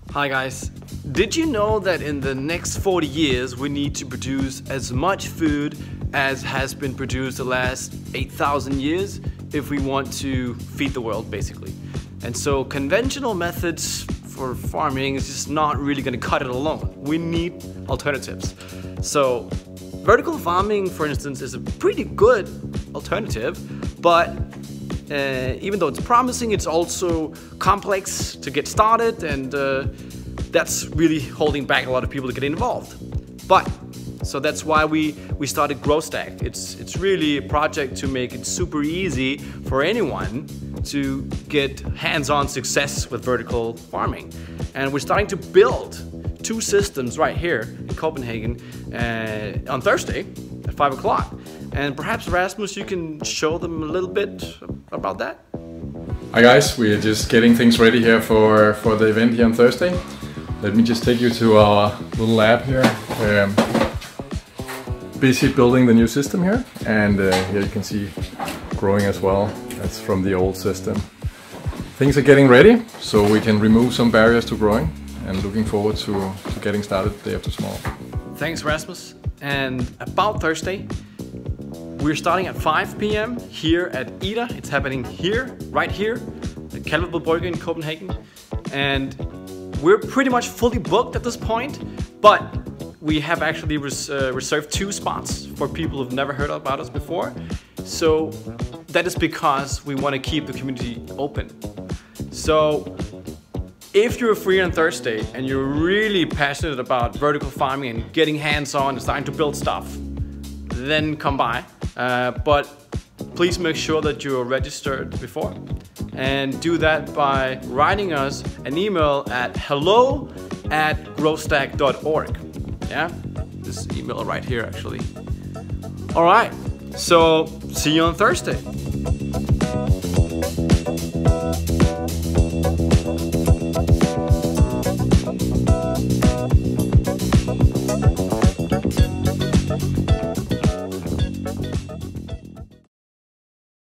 Hi guys. Did you know that in the next 40 years we need to produce as much food as has been produced the last 8,000 years if we want to feed the world, basically? And so conventional methods for farming is just not really going to cut it alone. We need alternatives. So vertical farming, for instance, is a pretty good alternative, but even though it's promising, it's also complex to get started, and that's really holding back a lot of people to get involved. So that's why we started GrowStack. It's really a project to make it super easy for anyone to get hands-on success with vertical farming. And we're starting to build 2 systems right here in Copenhagen on Thursday at 5 o'clock. And perhaps Rasmus, you can show them a little bit about that? Hi guys, we're just getting things ready here for the event here on Thursday. Let me just take you to our little lab here. Busy building the new system here, and here you can see growing as well. That's from the old system. Things are getting ready, so we can remove some barriers to growing, and looking forward to getting started the day after tomorrow. Thanks, Rasmus. And about Thursday, we're starting at 5 p.m. here at Ida. It's happening here, right here, at Kalvebod in Copenhagen. And we're pretty much fully booked at this point, but we have actually reserved 2 spots for people who've never heard about us before. So that is because we want to keep the community open. So if you're free on Thursday and you're really passionate about vertical farming and getting hands-on and starting to build stuff, then come by. But please make sure that you're registered before, and do that by writing us an email at hello@growstack.org. Yeah, this email right here actually. All right, so see you on Thursday.